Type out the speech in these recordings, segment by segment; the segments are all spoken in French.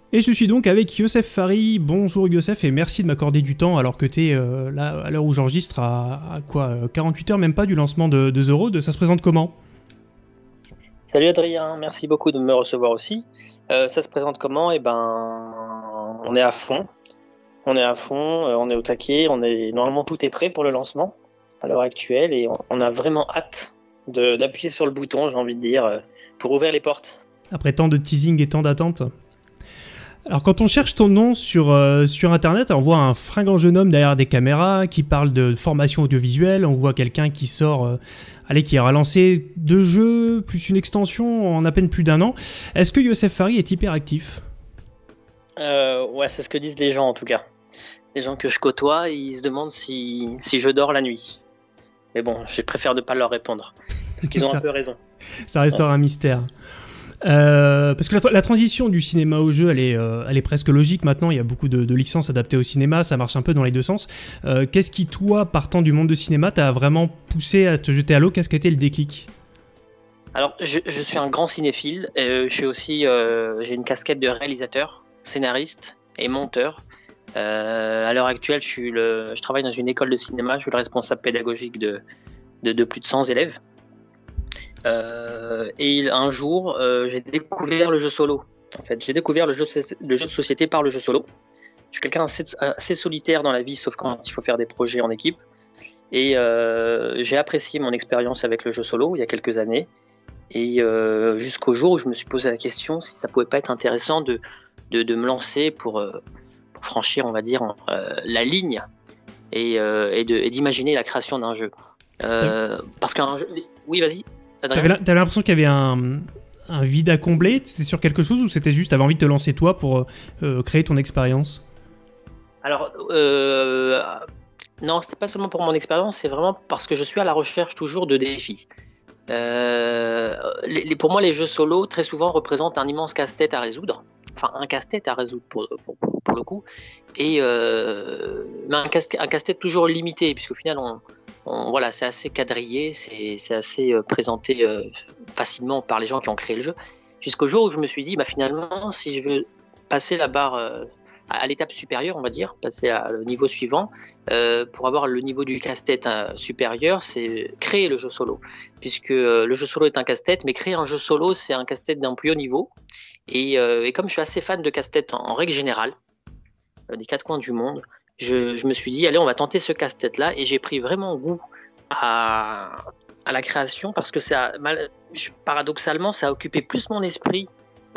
Et je suis donc avec Youssef Fari. Bonjour Youssef et merci de m'accorder du temps alors que tu es là à l'heure où j'enregistre à quoi 48 heures même pas du lancement de The Road. Ça se présente comment? Salut Adrien, merci beaucoup de me recevoir aussi. Ça se présente comment? Eh ben, on est à fond. On est à fond, on est au taquet, normalement tout est prêt pour le lancement à l'heure actuelle et on a vraiment hâte d'appuyer sur le bouton, j'ai envie de dire, pour ouvrir les portes. Après tant de teasing et tant d'attentes. Alors quand on cherche ton nom sur internet, on voit un fringant jeune homme derrière des caméras qui parle de formation audiovisuelle, on voit quelqu'un qui sort, qui a lancé 2 jeux plus une extension en à peine plus d'1 an. Est-ce que Youssef Fari est hyper actif? Ouais, c'est ce que disent les gens en tout cas. Les gens que je côtoie, ils se demandent si je dors la nuit. Mais bon, je préfère ne pas leur répondre, parce qu'ils ont un peu raison. Ça restera un mystère. Parce que la transition du cinéma au jeu, elle est presque logique maintenant. Il y a beaucoup de licences adaptées au cinéma, ça marche un peu dans les deux sens. Qu'est-ce qui, toi, partant du monde de cinéma, t'a vraiment poussé à te jeter à l'eau? Qu'est-ce qui a été le déclic? Alors, je suis un grand cinéphile. Je suis aussi, j'ai une casquette de réalisateur, scénariste et monteur. À l'heure actuelle, je travaille dans une école de cinéma. Je suis le responsable pédagogique de plus de 100 élèves. Et un jour, j'ai découvert le jeu solo. En fait, j'ai découvert le jeu de société par le jeu solo. Je suis quelqu'un assez solitaire dans la vie, sauf quand il faut faire des projets en équipe. Et j'ai apprécié mon expérience avec le jeu solo il y a quelques années. Et jusqu'au jour où je me suis posé la question si ça pouvait pas être intéressant de me lancer pour franchir, on va dire, la ligne et d'imaginer la création d'un jeu. Parce qu'un jeu... Oui, vas-y. T'avais l'impression qu'il y avait un vide à combler? T'étais sur quelque chose ou c'était juste t'avais envie de te lancer toi pour créer ton expérience? Alors, non, c'était pas seulement pour mon expérience, c'est vraiment parce que je suis à la recherche toujours de défis. Pour moi, les jeux solo, très souvent, représentent un immense casse-tête à résoudre. Enfin, un casse-tête à résoudre pour le coup. Et mais un casse-tête toujours limité, puisqu'au final, voilà, c'est assez quadrillé, c'est assez présenté facilement par les gens qui ont créé le jeu. Jusqu'au jour où je me suis dit, bah, finalement, si je veux passer la barre à l'étape supérieure, on va dire, passer au niveau suivant, pour avoir le niveau du casse-tête supérieur, c'est créer le jeu solo. Puisque le jeu solo est un casse-tête, mais créer un jeu solo, c'est un casse-tête d'un plus haut niveau. Et comme je suis assez fan de casse-tête en règle générale, des 4 coins du monde, je me suis dit, allez, on va tenter ce casse-tête-là. Et j'ai pris vraiment goût à la création parce que paradoxalement, ça a occupé plus mon esprit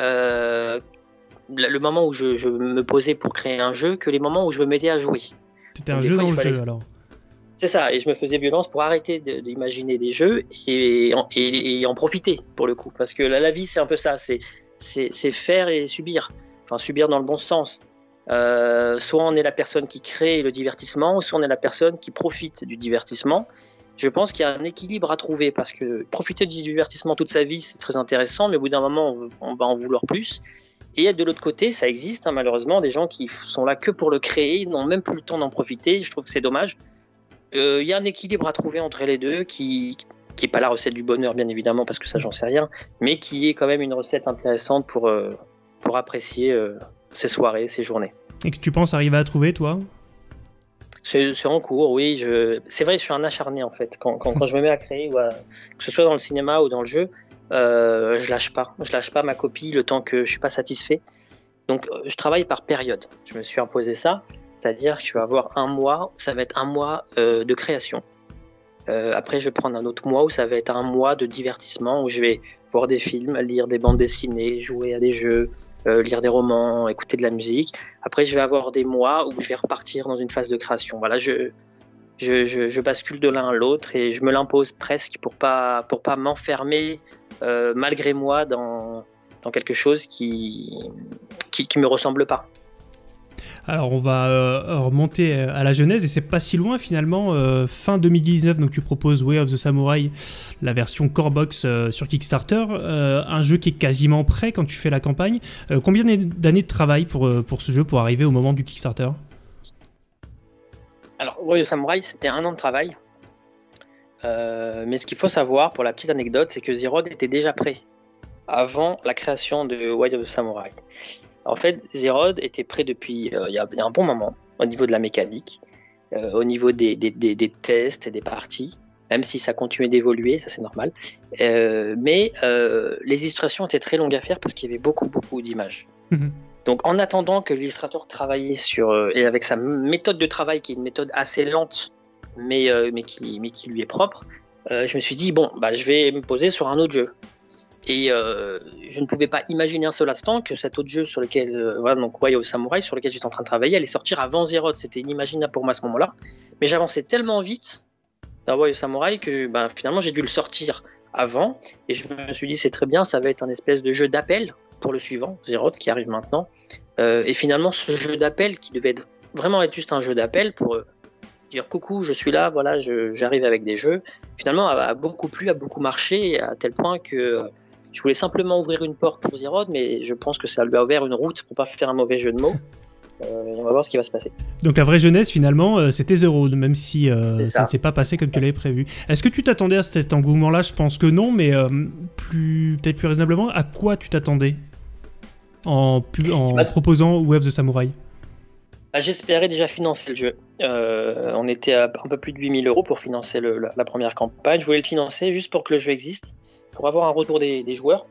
le moment où je me posais pour créer un jeu que les moments où je me mettais à jouer. C'était un jeu dans le jeu alors. C'est ça, et je me faisais violence pour arrêter d'imaginer des jeux et en profiter pour le coup. Parce que la vie, c'est un peu ça, c'est faire et subir. Enfin, subir dans le bon sens. Soit on est la personne qui crée le divertissement, soit on est la personne qui profite du divertissement. Je pense qu'il y a un équilibre à trouver parce que profiter du divertissement toute sa vie, c'est très intéressant, mais au bout d'un moment, on va en vouloir plus. Et de l'autre côté, ça existe malheureusement des gens qui sont là que pour le créer, ils n'ont même plus le temps d'en profiter. Je trouve que c'est dommage. Il y a un équilibre à trouver entre les deux qui n'est pas la recette du bonheur, bien évidemment, parce que ça, j'en sais rien, mais qui est quand même une recette intéressante pour apprécier ces soirées, ces journées. Et que tu penses arriver à trouver, toi? C'est en cours, oui. C'est vrai, je suis un acharné, en fait. Quand je me mets à créer, que ce soit dans le cinéma ou dans le jeu, je lâche pas. Je lâche pas ma copie le temps que je suis pas satisfait. Donc, je travaille par période. Je me suis imposé ça. C'est-à-dire que je vais avoir un mois, ça va être un mois de création. Après, je vais prendre un autre mois où ça va être un mois de divertissement, où je vais voir des films, lire des bandes dessinées, jouer à des jeux, lire des romans, écouter de la musique. Après, je vais avoir des mois où je vais repartir dans une phase de création. Voilà, je bascule de l'un à l'autre et je me l'impose presque pour pas m'enfermer malgré moi dans quelque chose qui me ressemble pas. Alors on va remonter à la genèse et c'est pas si loin finalement, fin 2019, donc tu proposes Way of the Samurai, la version core box sur Kickstarter, un jeu qui est quasiment prêt quand tu fais la campagne. Combien d'années de travail pour ce jeu pour arriver au moment du Kickstarter? Alors Way of the Samurai, c'était 1 an de travail, mais ce qu'il faut savoir pour la petite anecdote, c'est que Zeroed était déjà prêt avant la création de Way of the Samurai. En fait, Zerod était prêt depuis il y a un bon moment, au niveau de la mécanique, au niveau des tests et des parties, même si ça continuait d'évoluer, ça c'est normal. Mais les illustrations étaient très longues à faire parce qu'il y avait beaucoup d'images. Donc en attendant que l'illustrateur travaillait et avec sa méthode de travail, qui est une méthode assez lente, mais qui lui est propre, je me suis dit, bon, je vais me poser sur un autre jeu. Et je ne pouvais pas imaginer un seul instant que cet autre jeu sur lequel, donc Way of Samurai, sur lequel j'étais en train de travailler, allait sortir avant Zerod. C'était inimaginable pour moi à ce moment-là. Mais j'avançais tellement vite dans Way of Samurai que finalement j'ai dû le sortir avant. Et je me suis dit, c'est très bien, ça va être un espèce de jeu d'appel pour le suivant, Zerod, qui arrive maintenant. Et finalement, ce jeu d'appel, qui devait vraiment être juste un jeu d'appel pour dire coucou, je suis là, voilà, j'arrive avec des jeux, finalement a beaucoup plu, a beaucoup marché, à tel point que je voulais simplement ouvrir une porte pour Zerod, mais je pense que ça lui a ouvert une route pour pas faire un mauvais jeu de mots. On va voir ce qui va se passer. Donc la vraie jeunesse, finalement, c'était Zerod, même si ça ne s'est pas passé comme tu l'avais prévu. Est-ce que tu t'attendais à cet engouement-là? Je pense que non, mais peut-être plus raisonnablement, à quoi tu t'attendais en proposant Way of the Samurai? J'espérais déjà financer le jeu. On était à un peu plus de 8 000 € pour financer la première campagne. Je voulais le financer juste pour que le jeu existe, pour avoir un retour des joueurs.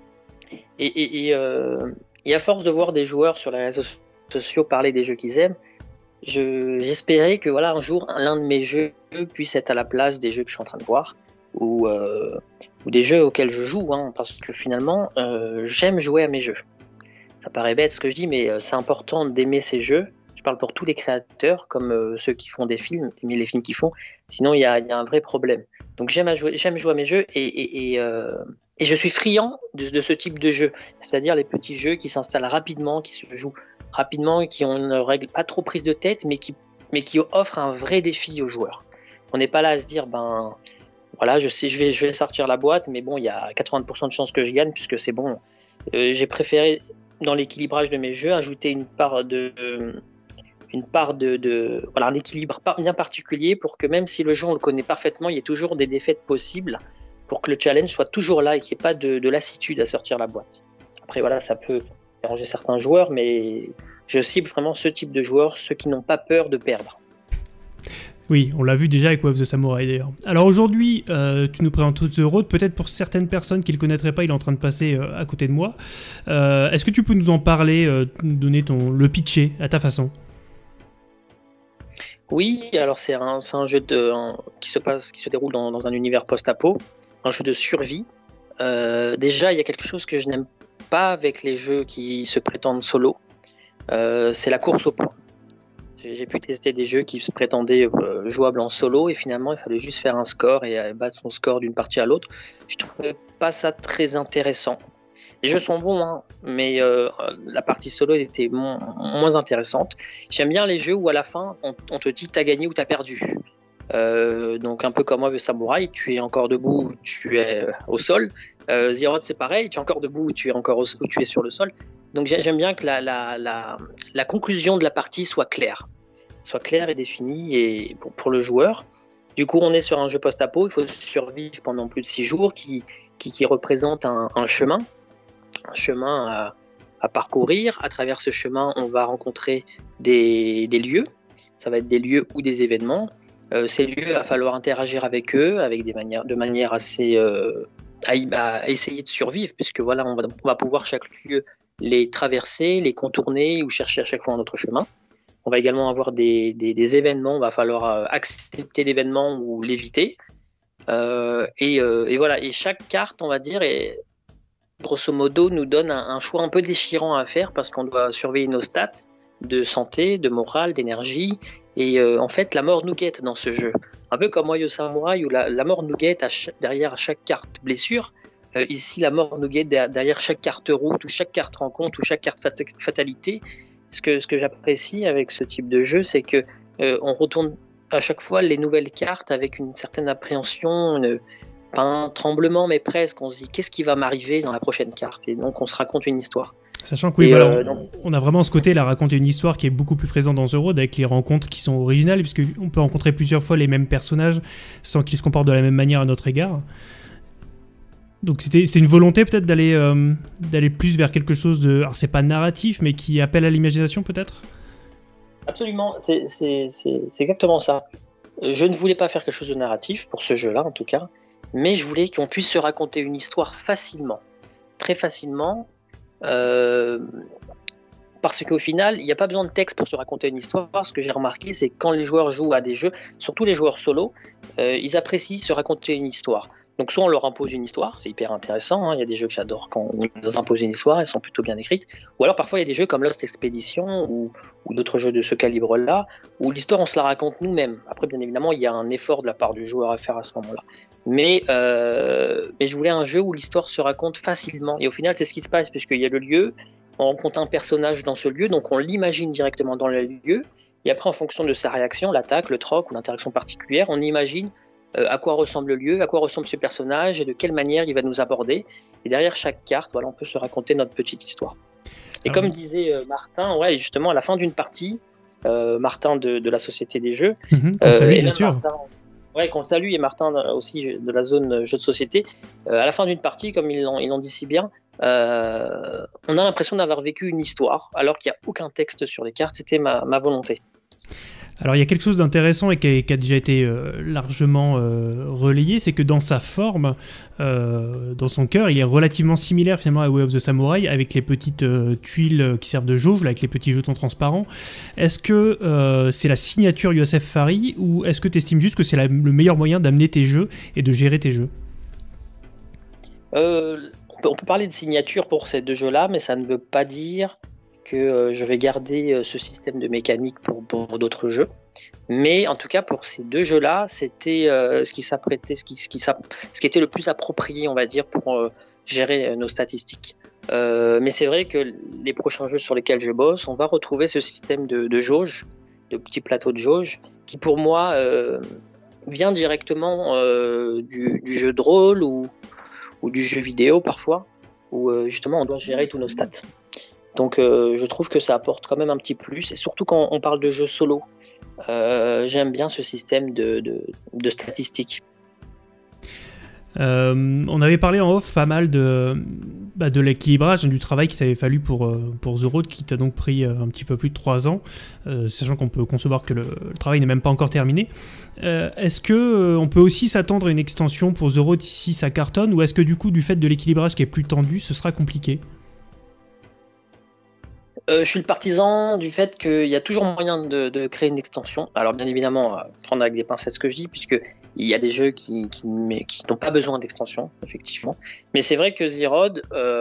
Et à force de voir des joueurs sur les réseaux sociaux parler des jeux qu'ils aiment, j'espérais que un jour, l'un de mes jeux puisse être à la place des jeux que je suis en train de voir, ou des jeux auxquels je joue, parce que finalement, j'aime jouer à mes jeux. Ça paraît bête ce que je dis, mais c'est important d'aimer ces jeux. Je parle pour tous les créateurs, comme ceux qui font des films, d'aimer les films qu'ils font. Sinon, il y a un vrai problème. Donc j'aime jouer à mes jeux et je suis friand de ce type de jeu. C'est-à-dire les petits jeux qui s'installent rapidement, qui se jouent rapidement, qui ont une règle pas trop prise de tête, mais qui offrent un vrai défi aux joueurs. On n'est pas là à se dire, je sais, je vais sortir la boîte, mais bon, il y a 80% de chances que je gagne, puisque c'est bon. J'ai préféré, dans l'équilibrage de mes jeux, ajouter un équilibre bien particulier pour que même si le jeu on le connaît parfaitement, il y ait toujours des défaites possibles pour que le challenge soit toujours là et qu'il n'y ait pas de lassitude à sortir la boîte. Après ça peut déranger certains joueurs, mais je cible vraiment ce type de joueurs, ceux qui n'ont pas peur de perdre. Oui, on l'a vu déjà avec Way of the Samurai d'ailleurs. Alors aujourd'hui, tu nous présentes Zerod, peut-être pour certaines personnes qui ne le connaîtraient pas, il est en train de passer à côté de moi. Est-ce que tu peux nous en parler, nous donner le pitcher à ta façon? Oui, alors c'est un jeu qui se déroule dans un univers post-apo, un jeu de survie. Déjà, il y a quelque chose que je n'aime pas avec les jeux qui se prétendent solo, c'est la course au point. J'ai pu tester des jeux qui se prétendaient jouables en solo et finalement il fallait juste faire un score et battre son score d'une partie à l'autre. Je trouvais pas ça très intéressant. Les jeux sont bons, mais la partie solo était moins intéressante. J'aime bien les jeux où à la fin on te dit t'as gagné ou t'as perdu. Donc un peu comme moi, le samouraï, tu es encore debout, tu es au sol. Zerod c'est pareil, tu es encore debout, tu es sur le sol. Donc j'aime bien que la conclusion de la partie soit claire et définie et pour le joueur. Du coup, on est sur un jeu post-apo, il faut survivre pendant plus de 6 jours qui représente un chemin à parcourir. À travers ce chemin, on va rencontrer des lieux. Ça va être des lieux ou des événements. Ces lieux, il va falloir interagir avec eux de manière assez à essayer de survivre, puisque on va pouvoir chaque lieu les traverser, les contourner ou chercher à chaque fois un autre chemin. On va également avoir des événements, il va falloir accepter l'événement ou l'éviter. Et chaque carte, on va dire, grosso modo, nous donne un choix un peu déchirant à faire parce qu'on doit surveiller nos stats de santé, de morale, d'énergie. Et en fait, la mort nous guette dans ce jeu. Un peu comme Way of Samurai où la mort nous guette derrière chaque carte blessure. Ici, la mort nous guette derrière chaque carte route ou chaque carte rencontre ou chaque carte fatalité. Ce que j'apprécie avec ce type de jeu, c'est que on retourne à chaque fois les nouvelles cartes avec une certaine appréhension, pas un tremblement, mais presque. On se dit qu'est-ce qui va m'arriver dans la prochaine carte, et donc on se raconte une histoire. Sachant que on a vraiment ce côté là, raconter une histoire qui est beaucoup plus présent dans Zerod avec les rencontres qui sont originales, puisqu'on peut rencontrer plusieurs fois les mêmes personnages sans qu'ils se comportent de la même manière à notre égard. Donc c'était une volonté peut-être d'aller plus vers quelque chose de... Alors c'est pas narratif, mais qui appelle à l'imagination peut-être? Absolument, c'est exactement ça. Je ne voulais pas faire quelque chose de narratif, pour ce jeu-là en tout cas, mais je voulais qu'on puisse se raconter une histoire facilement, très facilement, parce qu'au final, il n'y a pas besoin de texte pour se raconter une histoire. Ce que j'ai remarqué, c'est que quand les joueurs jouent à des jeux, surtout les joueurs solo, ils apprécient se raconter une histoire. Donc soit on leur impose une histoire, c'est hyper intéressant, hein. Il y a des jeux que j'adore quand on nous impose une histoire, elles sont plutôt bien écrites. Ou alors parfois il y a des jeux comme Lost Expedition ou d'autres jeux de ce calibre-là, où l'histoire on se la raconte nous-mêmes. Après bien évidemment il y a un effort de la part du joueur à faire à ce moment-là. Mais je voulais un jeu où l'histoire se raconte facilement. Et au final c'est ce qui se passe, puisqu'il y a le lieu, on rencontre un personnage dans ce lieu, donc on l'imagine directement dans le lieu, et après en fonction de sa réaction, l'attaque, le troc ou l'interaction particulière, on imagine à quoi ressemble le lieu, à quoi ressemble ce personnage et de quelle manière il va nous aborder. Et derrière chaque carte, voilà, on peut se raconter notre petite histoire. Et comme disait Martin, ouais, justement, à la fin d'une partie, Martin de la Société des Jeux, salut, bien sûr. Martin, ouais, qu'on salue, et Martin aussi de la zone jeux de société, à la fin d'une partie, comme ils l'ont dit si bien, on a l'impression d'avoir vécu une histoire, alors qu'il n'y a aucun texte sur les cartes. C'était ma volonté. Alors il y a quelque chose d'intéressant et qui a déjà été largement relayé, c'est que dans sa forme, dans son cœur, il est relativement similaire finalement à Way of the Samurai, avec les petites tuiles qui servent de jauge, là, avec les petits jetons transparents. Est-ce que c'est la signature Youssef Fari, ou est-ce que tu estimes juste que c'est le meilleur moyen d'amener tes jeux et de gérer tes jeux? On peut parler de signature pour ces deux jeux-là, mais ça ne veut pas dire que je vais garder ce système de mécanique pour d'autres jeux. Mais en tout cas, pour ces deux jeux-là, c'était ce qui était le plus approprié, on va dire, pour gérer nos statistiques. Mais c'est vrai que les prochains jeux sur lesquels je bosse, on va retrouver ce système de jauge, de petits plateaux de jauge, qui pour moi vient directement du jeu de rôle ou du jeu vidéo parfois, où justement on doit gérer tous nos stats. Donc je trouve que ça apporte quand même un petit plus, et surtout quand on parle de jeux solo, j'aime bien ce système de statistiques. On avait parlé en off pas mal de l'équilibrage, du travail qu'il t'avait fallu pour The Road, qui t'a donc pris un petit peu plus de 3 ans, sachant qu'on peut concevoir que le travail n'est même pas encore terminé. Est-ce que on peut aussi s'attendre à une extension pour The Road si ça cartonne, ou est-ce que du coup, du fait de l'équilibrage qui est plus tendu, ce sera compliqué? Je suis le partisan du fait qu'il y a toujours moyen de créer une extension. Alors bien évidemment, prendre avec des pincettes ce que je dis, puisque il y a des jeux qui n'ont pas besoin d'extension, effectivement. Mais c'est vrai que The Road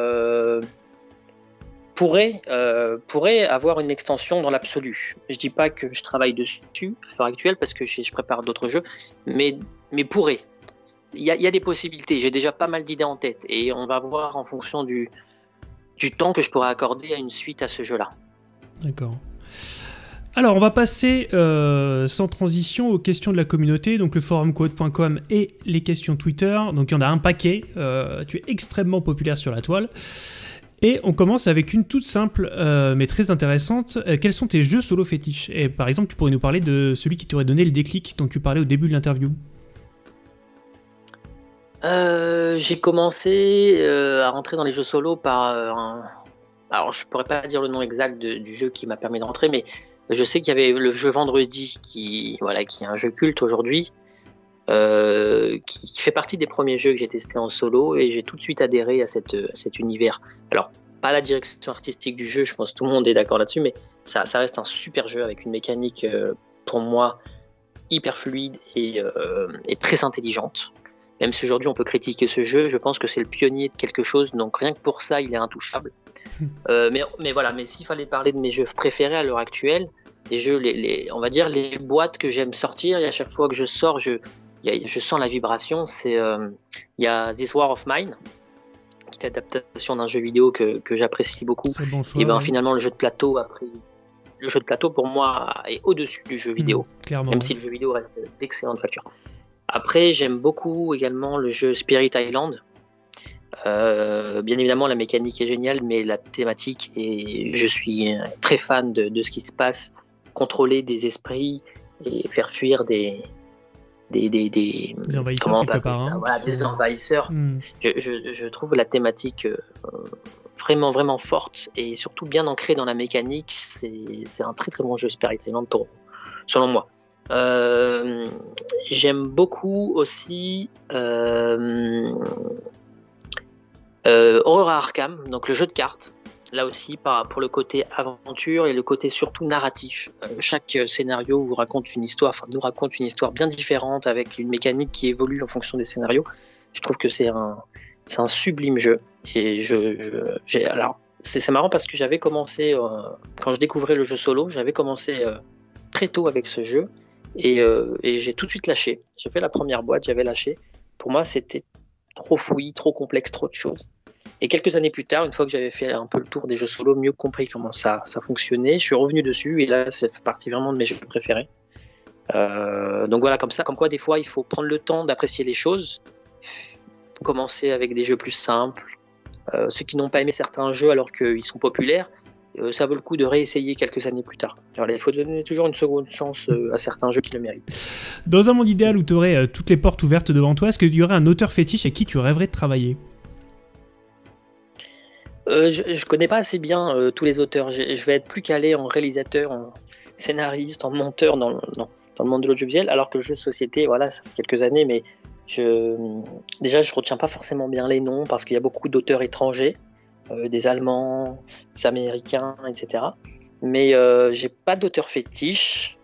pourrait avoir une extension dans l'absolu. Je dis pas que je travaille dessus à l'heure actuelle, parce que je prépare d'autres jeux, mais pourrait. Il y a des possibilités. J'ai déjà pas mal d'idées en tête, et on va voir en fonction du temps que je pourrais accorder à une suite à ce jeu-là. D'accord. Alors, on va passer sans transition aux questions de la communauté, donc le forum quote.com et les questions Twitter. Donc, il y en a un paquet. Tu es extrêmement populaire sur la toile. Et on commence avec une toute simple, mais très intéressante. Quels sont tes jeux solo fétiches? Et par exemple, tu pourrais nous parler de celui qui t'aurait donné le déclic dont tu parlais au début de l'interview. J'ai commencé à rentrer dans les jeux solo par alors je pourrais pas dire le nom exact du jeu qui m'a permis de rentrer, mais je sais qu'il y avait le jeu Vendredi qui est un jeu culte aujourd'hui, qui fait partie des premiers jeux que j'ai testé en solo, et j'ai tout de suite adhéré à cet univers. Alors pas la direction artistique du jeu, je pense que tout le monde est d'accord là-dessus, mais ça reste un super jeu avec une mécanique pour moi hyper fluide et très intelligente. Même si aujourd'hui on peut critiquer ce jeu, je pense que c'est le pionnier de quelque chose, donc rien que pour ça il est intouchable. Mais voilà, mais s'il fallait parler de mes jeux préférés à l'heure actuelle, les jeux, on va dire les boîtes que j'aime sortir, et à chaque fois que je sors, je sens la vibration. Il y a This War of Mine, qui est l'adaptation d'un jeu vidéo que j'apprécie beaucoup. Bon choix, et finalement le jeu de plateau pour moi est au-dessus du jeu vidéo, même si le jeu vidéo reste d'excellente facture. Après, j'aime beaucoup également le jeu Spirit Island. Bien évidemment, la mécanique est géniale, mais la thématique, et je suis très fan de ce qui se passe, contrôler des esprits et faire fuir des Des envahisseurs comment on quelque peut part. appeler ça, Hein, voilà, des envahisseurs. Hmm. Je trouve la thématique vraiment, vraiment forte et surtout bien ancrée dans la mécanique. C'est un très, très bon jeu Spirit Island, selon moi. J'aime beaucoup aussi Horror à Arkham, donc le jeu de cartes. Là aussi, pour le côté aventure et le côté surtout narratif. Chaque scénario nous raconte une histoire bien différente avec une mécanique qui évolue en fonction des scénarios. Je trouve que c'est un sublime jeu. Et alors, c'est marrant parce que j'avais commencé, quand je découvrais le jeu solo, j'avais commencé très tôt avec ce jeu et j'ai tout de suite lâché. J'ai fait la première boîte, j'avais lâché. Pour moi, c'était trop fouillis, trop complexe, trop de choses. Et quelques années plus tard, une fois que j'avais fait un peu le tour des jeux solo, mieux compris comment ça fonctionnait, je suis revenu dessus et là, ça fait partie vraiment de mes jeux préférés. Donc voilà, comme quoi des fois, il faut prendre le temps d'apprécier les choses, commencer avec des jeux plus simples. Ceux qui n'ont pas aimé certains jeux alors qu'ils sont populaires, ça vaut le coup de réessayer quelques années plus tard. Alors, il faut donner toujours une seconde chance à certains jeux qui le méritent. Dans un monde idéal où tu aurais toutes les portes ouvertes devant toi, est-ce qu'il y aurait un auteur fétiche avec qui tu rêverais de travailler ? Je connais pas assez bien tous les auteurs. Je vais être plus calé en réalisateur, en scénariste, en monteur dans le monde de l'audiovisuel, alors que le jeu de société, voilà, ça fait quelques années, mais déjà je retiens pas forcément bien les noms parce qu'il y a beaucoup d'auteurs étrangers, des Allemands, des Américains, etc. Mais j'ai pas d'auteur fétiche,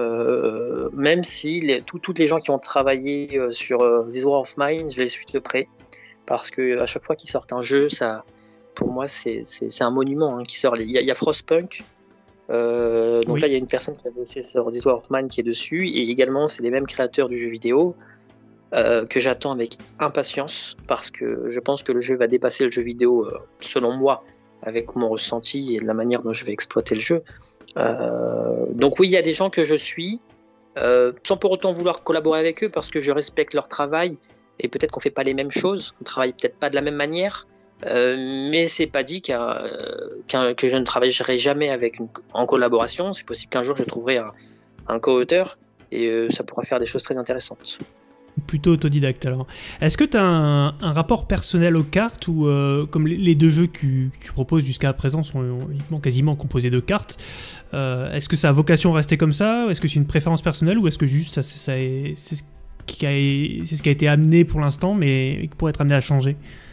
même si toutes les gens qui ont travaillé sur This War of Mine, je les suis de près, parce que à chaque fois qu'ils sortent un jeu, ça, pour moi, c'est un monument qui sort. Il y a Frostpunk. Donc Oui. là, il y a une personne qui a bossé sur This War of Mine qui est dessus. Et également, c'est les mêmes créateurs du jeu vidéo que j'attends avec impatience parce que je pense que le jeu va dépasser le jeu vidéo, selon moi, avec mon ressenti et la manière dont je vais exploiter le jeu. Donc oui, il y a des gens que je suis, sans pour autant vouloir collaborer avec eux parce que je respecte leur travail et peut-être qu'on fait pas les mêmes choses, on travaille peut-être pas de la même manière. Mais c'est pas dit que je ne travaillerai jamais en collaboration. C'est possible qu'un jour je trouverai un co-auteur et ça pourra faire des choses très intéressantes. Plutôt autodidacte alors. Est-ce que tu as un rapport personnel aux cartes ou comme les deux jeux que tu proposes jusqu'à présent sont uniquement quasiment composés de cartes, est-ce que ça a vocation à rester comme ça? Est-ce que c'est une préférence personnelle ou est-ce que juste c'est ce qui a été amené pour l'instant mais qui pourrait être amené à changer?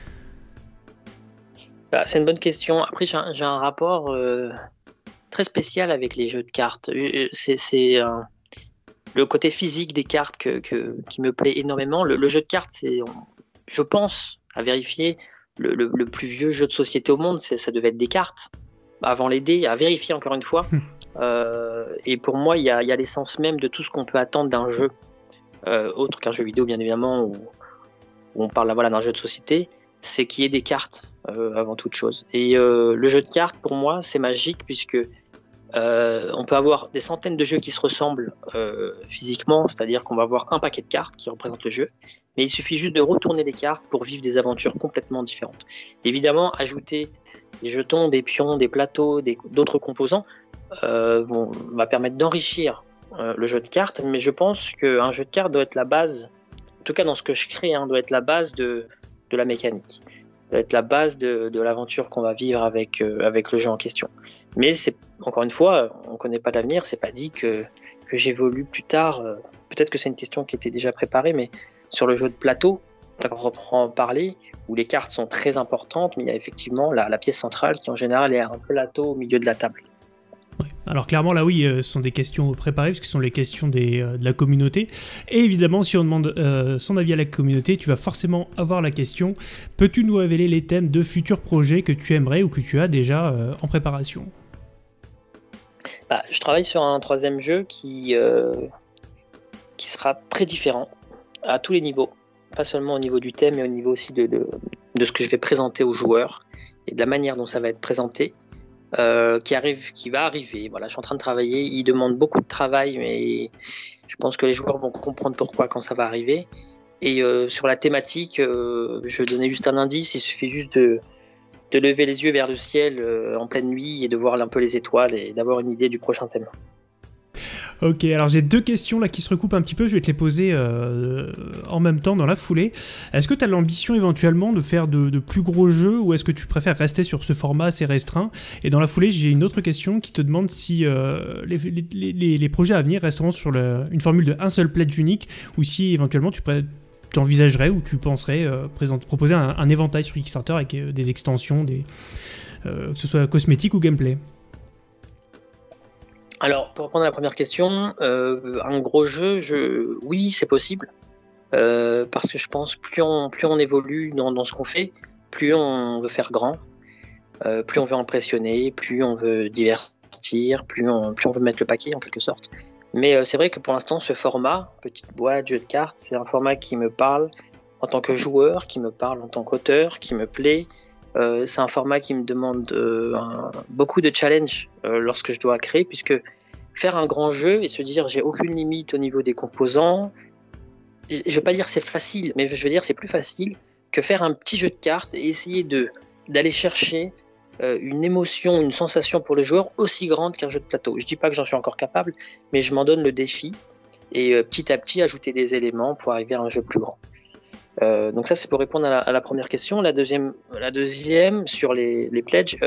C'est une bonne question. Après, j'ai un rapport très spécial avec les jeux de cartes. C'est le côté physique des cartes qui me plaît énormément. Le jeu de cartes, c'est, je pense, à vérifier, le plus vieux jeu de société au monde. Ça devait être des cartes, avant les dés, à vérifier encore une fois. Et pour moi, il y a l'essence même de tout ce qu'on peut attendre d'un jeu, autre qu'un jeu vidéo, bien évidemment, où on parle d'un jeu de société. C'est qu'il y ait des cartes avant toute chose. Et le jeu de cartes, pour moi, c'est magique puisque on peut avoir des centaines de jeux qui se ressemblent physiquement, c'est-à-dire qu'on va avoir un paquet de cartes qui représente le jeu, mais il suffit juste de retourner les cartes pour vivre des aventures complètement différentes. Évidemment, ajouter des jetons, des pions, des plateaux, d'autres composants va permettre d'enrichir le jeu de cartes, mais je pense qu'un jeu de cartes doit être la base, en tout cas dans ce que je crée, doit être la base de la mécanique, doit être la base de l'aventure qu'on va vivre avec le jeu en question. Mais c'est, encore une fois, on ne connaît pas l'avenir, c'est pas dit que j'évolue plus tard. Peut-être que c'est une question qui était déjà préparée, mais sur le jeu de plateau, on reprend parler, où les cartes sont très importantes, mais il y a effectivement la pièce centrale qui en général est un plateau au milieu de la table. Ouais. Alors clairement là oui, ce sont des questions préparées parce que ce sont les questions de la communauté et évidemment si on demande son avis à la communauté, tu vas forcément avoir la question: peux-tu nous révéler les thèmes de futurs projets que tu aimerais ou que tu as déjà en préparation? Je travaille sur un troisième jeu qui sera très différent à tous les niveaux, pas seulement au niveau du thème mais au niveau aussi de ce que je vais présenter aux joueurs et de la manière dont ça va être présenté. Qui va arriver. Voilà, je suis en train de travailler. Il demande beaucoup de travail, mais je pense que les joueurs vont comprendre pourquoi quand ça va arriver. Et sur la thématique, je donnais juste un indice. Il suffit juste de lever les yeux vers le ciel en pleine nuit et de voir un peu les étoiles et d'avoir une idée du prochain thème. Ok, alors j'ai 2 questions là qui se recoupent un petit peu, je vais te les poser en même temps dans la foulée. Est-ce que tu as l'ambition éventuellement de faire de plus gros jeux ou est-ce que tu préfères rester sur ce format assez restreint? Et dans la foulée, j'ai une autre question qui te demande si les projets à venir resteront sur une formule de un seul pledge unique ou si éventuellement tu envisagerais ou tu penserais proposer un éventail sur Kickstarter avec des extensions, que ce soit cosmétique ou gameplay. Alors, pour répondre à la première question, un gros jeu, oui, c'est possible. Parce que je pense plus on évolue dans ce qu'on fait, plus on veut faire grand, plus on veut impressionner, plus on veut divertir, plus on veut mettre le paquet en quelque sorte. Mais c'est vrai que pour l'instant, ce format, petite boîte, jeu de cartes, c'est un format qui me parle en tant que joueur, qui me parle en tant qu'auteur, qui me plaît. C'est un format qui me demande beaucoup de challenge lorsque je dois créer, puisque faire un grand jeu et se dire j'ai aucune limite au niveau des composants, je ne veux pas dire c'est facile, mais je veux dire c'est plus facile que faire un petit jeu de cartes et essayer d'aller chercher une émotion, une sensation pour le joueur aussi grande qu'un jeu de plateau. Je ne dis pas que j'en suis encore capable, mais je m'en donne le défi et petit à petit ajouter des éléments pour arriver à un jeu plus grand. Donc ça c'est pour répondre à la première question. La deuxième sur les pledges,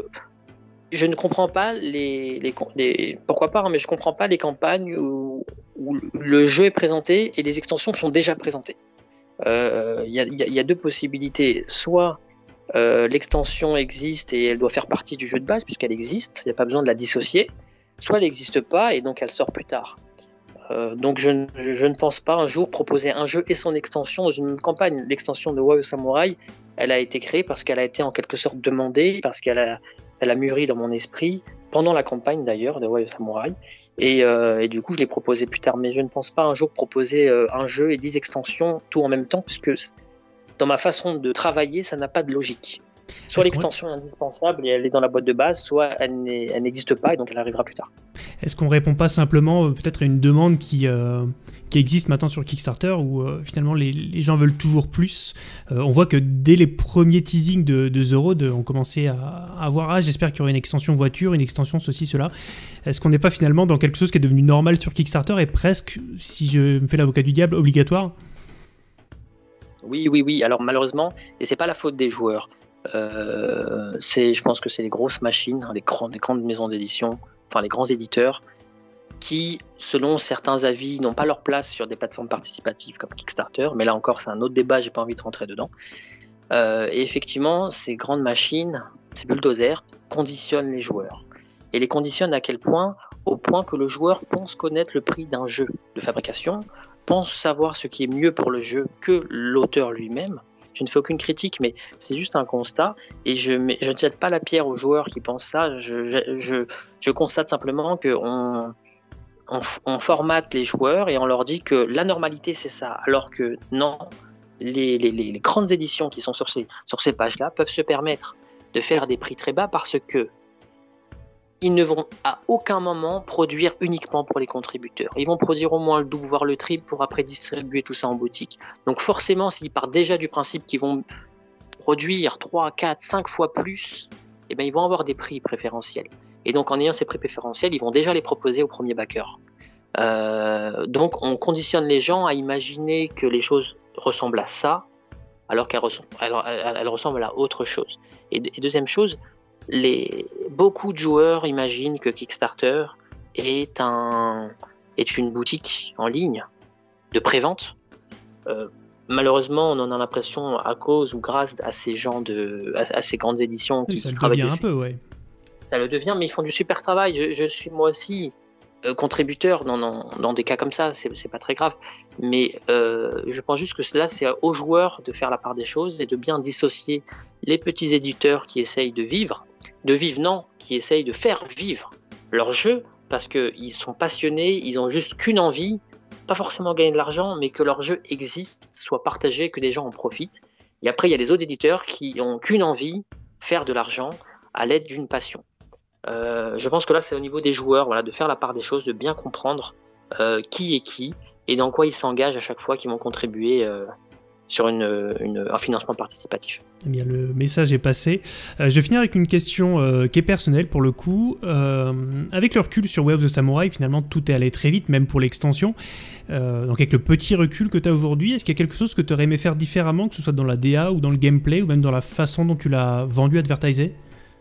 je ne comprends pas pourquoi pas, hein, mais je comprends pas les campagnes où le jeu est présenté et les extensions sont déjà présentées. Il y a 2 possibilités, soit l'extension existe et elle doit faire partie du jeu de base puisqu'elle existe, il n'y a pas besoin de la dissocier, soit elle n'existe pas et donc elle sort plus tard. Donc je ne pense pas un jour proposer un jeu et son extension dans une campagne. L'extension de Warrior Samurai, elle a été créée parce qu'elle a été en quelque sorte demandée, parce qu'elle a mûri dans mon esprit, pendant la campagne d'ailleurs de Warrior Samurai, et du coup je l'ai proposé plus tard, mais je ne pense pas un jour proposer un jeu et 10 extensions tout en même temps, puisque dans ma façon de travailler, ça n'a pas de logique. Soit l'extension est indispensable et elle est dans la boîte de base, soit elle n'existe pas et donc elle arrivera plus tard. Est-ce qu'on répond pas simplement peut-être à une demande qui existe maintenant sur Kickstarter où finalement les gens veulent toujours plus? On voit que dès les premiers teasings de The Road, on commençait à voir j'espère qu'il y aura une extension voiture, une extension ceci, cela. Est-ce qu'on n'est pas finalement dans quelque chose qui est devenu normal sur Kickstarter et presque, si je me fais l'avocat du diable, obligatoire? Oui. Alors malheureusement, et c'est pas la faute des joueurs. Je pense que c'est les grosses machines, les grandes maisons d'édition, enfin les grands éditeurs, qui, selon certains avis, n'ont pas leur place sur des plateformes participatives comme Kickstarter. Mais là encore, c'est un autre débat, j'ai pas envie de rentrer dedans. Et effectivement, ces grandes machines, ces bulldozers, conditionnent les joueurs. Et les conditionnent à quel point? Au point que le joueur pense connaître le prix d'un jeu de fabrication, pense savoir ce qui est mieux pour le jeu que l'auteur lui-même. Je ne fais aucune critique, mais c'est juste un constat. Et je ne jette pas la pierre aux joueurs qui pensent ça. Je constate simplement qu'on formate les joueurs et on leur dit que la normalité, c'est ça. Alors que non, les grandes éditions qui sont sur ces pages-là peuvent se permettre de faire des prix très bas parce que ils ne vont à aucun moment produire uniquement pour les contributeurs. Ils vont produire au moins le double, voire le triple pour après distribuer tout ça en boutique. Donc forcément, s'ils partent déjà du principe qu'ils vont produire 3, 4, 5 fois plus, eh bien, ils vont avoir des prix préférentiels. Et donc en ayant ces prix préférentiels, ils vont déjà les proposer au premier backer. Donc on conditionne les gens à imaginer que les choses ressemblent à ça, alors qu'elles ressemblent à autre chose. Et deuxième chose, beaucoup de joueurs imaginent que Kickstarter est une boutique en ligne de prévente. Malheureusement, on en a l'impression à cause ou grâce à ces à ces grandes éditions qui travaillent dessus. Ça le devient un peu, ouais. Ça le devient, mais ils font du super travail. Je suis moi aussi contributeur dans des cas comme ça, c'est pas très grave. Mais je pense juste que là, c'est aux joueurs de faire la part des choses et de bien dissocier les petits éditeurs qui essayent qui essayent de faire vivre leur jeu parce qu'ils sont passionnés, ils ont juste qu'une envie, pas forcément gagner de l'argent, mais que leur jeu existe, soit partagé, que des gens en profitent. Et après, il y a les autres éditeurs qui ont qu'une envie, faire de l'argent à l'aide d'une passion. Je pense que là, c'est au niveau des joueurs, voilà, de faire la part des choses, de bien comprendre qui est qui et dans quoi ils s'engagent à chaque fois qu'ils vont contribuer sur un financement participatif. Eh bien, le message est passé. Je vais finir avec une question qui est personnelle pour le coup. Avec le recul sur Way of the Samurai, finalement tout est allé très vite, même pour l'extension. Donc avec le petit recul que tu as aujourd'hui, est-ce qu'il y a quelque chose que tu aurais aimé faire différemment, que ce soit dans la DA ou dans le gameplay, ou même dans la façon dont tu l'as vendu, advertisé?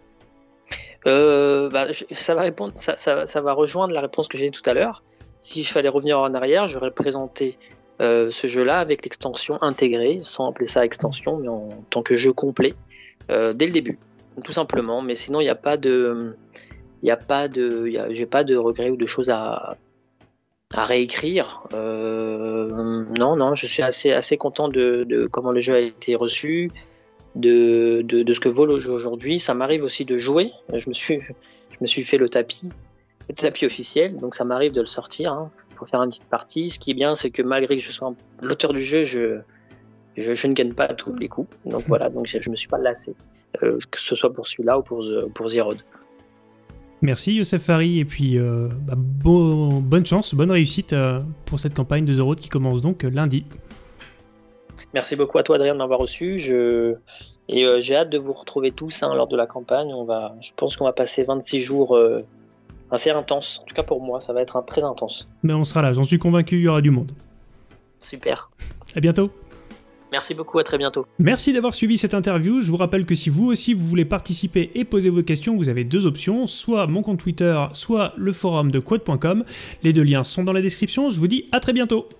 Ça va rejoindre la réponse que j'ai donnée tout à l'heure. Si je fallait revenir en arrière, j'aurais présenté ce jeu-là avec l'extension intégrée, sans appeler ça extension, mais en tant que jeu complet, dès le début, tout simplement. Mais sinon, il n'y a pas de, j'ai pas de regrets ou de choses à réécrire. Non, je suis assez content de comment le jeu a été reçu, de ce que vaut le jeu aujourd'hui. Ça m'arrive aussi de jouer. Je me suis fait le tapis officiel, donc ça m'arrive de le sortir pour faire une petite partie. Ce qui est bien, c'est que malgré que je sois l'auteur du jeu, je ne gagne pas à tous les coups. Donc voilà, donc je me suis pas lassé, que ce soit pour celui-là ou pour The Road. Merci Youssef Fary, et puis bonne chance, bonne réussite pour cette campagne de The Road qui commence donc lundi. Merci beaucoup à toi Adrien de m'avoir reçu. J'ai hâte de vous retrouver tous lors de la campagne. Je pense qu'on va passer 26 jours assez intenses. En tout cas pour moi, ça va être très intense. Mais on sera là, j'en suis convaincu, il y aura du monde. Super. À bientôt. Merci beaucoup, à très bientôt. Merci d'avoir suivi cette interview. Je vous rappelle que si vous aussi vous voulez participer et poser vos questions, vous avez deux options, soit mon compte Twitter, soit le forum de quod.com. Les deux liens sont dans la description. Je vous dis à très bientôt.